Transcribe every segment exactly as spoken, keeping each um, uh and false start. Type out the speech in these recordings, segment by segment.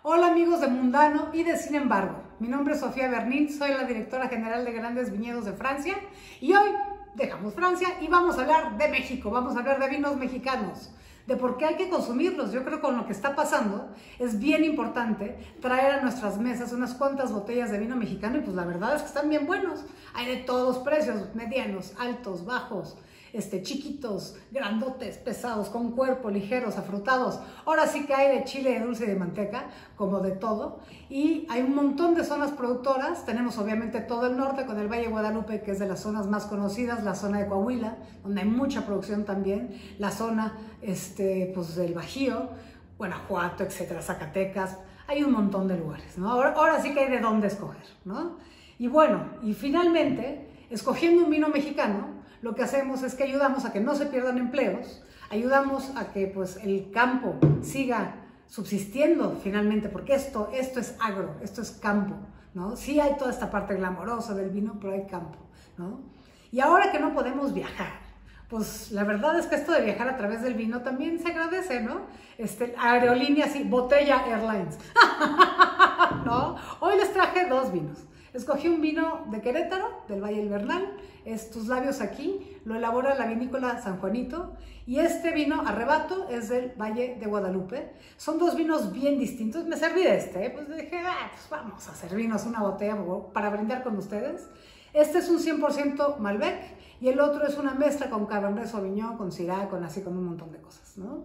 Hola amigos de Mundano y de Sin embargo, mi nombre es Sofía Bernin, soy la directora general de Grandes Viñedos de Francia y hoy dejamos Francia y vamos a hablar de México, vamos a hablar de vinos mexicanos, de por qué hay que consumirlos. Yo creo que con lo que está pasando es bien importante traer a nuestras mesas unas cuantas botellas de vino mexicano y pues la verdad es que están bien buenos. Hay de todos precios, medianos, altos, bajos, este, chiquitos, grandotes, pesados, con cuerpo, ligeros, afrutados. Ahora sí que hay de chile, de dulce y de manteca, como de todo. Y hay un montón de zonas productoras. Tenemos obviamente todo el norte con el Valle de Guadalupe, que es de las zonas más conocidas, la zona de Coahuila, donde hay mucha producción también, la zona este, pues, del Bajío, Guanajuato, etcétera, Zacatecas. Hay un montón de lugares, ¿no? Ahora, ahora sí que hay de dónde escoger, ¿no? Y bueno, y finalmente, escogiendo un vino mexicano, lo que hacemos es que ayudamos a que no se pierdan empleos, ayudamos a que pues, el campo siga subsistiendo finalmente, porque esto, esto es agro, esto es campo, ¿no? Sí hay toda esta parte glamorosa del vino, pero hay campo, ¿no? Y ahora que no podemos viajar, pues la verdad es que esto de viajar a través del vino también se agradece, ¿no? Este, aerolíneas y Botella Airlines, ¿no? Hoy les traje dos vinos. Escogí un vino de Querétaro, del Valle del Bernal, es Tus Labios Aquí, lo elabora la vinícola San Juanito, y este vino Arrebato es del Valle de Guadalupe. Son dos vinos bien distintos. Me serví de este, ¿eh? Pues dije, ah, pues vamos a servirnos una botella para brindar con ustedes. Este es un cien por ciento Malbec y el otro es una mezcla con Cabernet Sauvignon, con Syrah, con así con un montón de cosas, ¿no?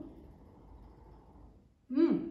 Mm.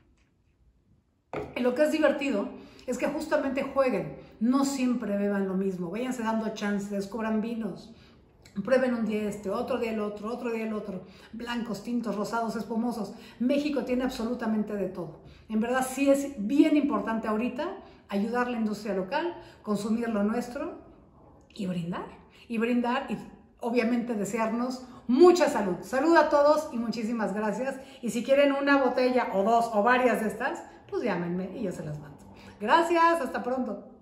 Y lo que es divertido es que justamente jueguen, no siempre beban lo mismo, váyanse dando chances, descubran vinos, prueben un día este, otro día el otro, otro día el otro, blancos, tintos, rosados, espumosos. México tiene absolutamente de todo. En verdad sí es bien importante ahorita ayudar a la industria local, consumir lo nuestro y brindar, y brindar y obviamente desearnos mucha salud. Salud a todos y muchísimas gracias. Y si quieren una botella o dos o varias de estas, pues llámenme y yo se las mando. Gracias, hasta pronto.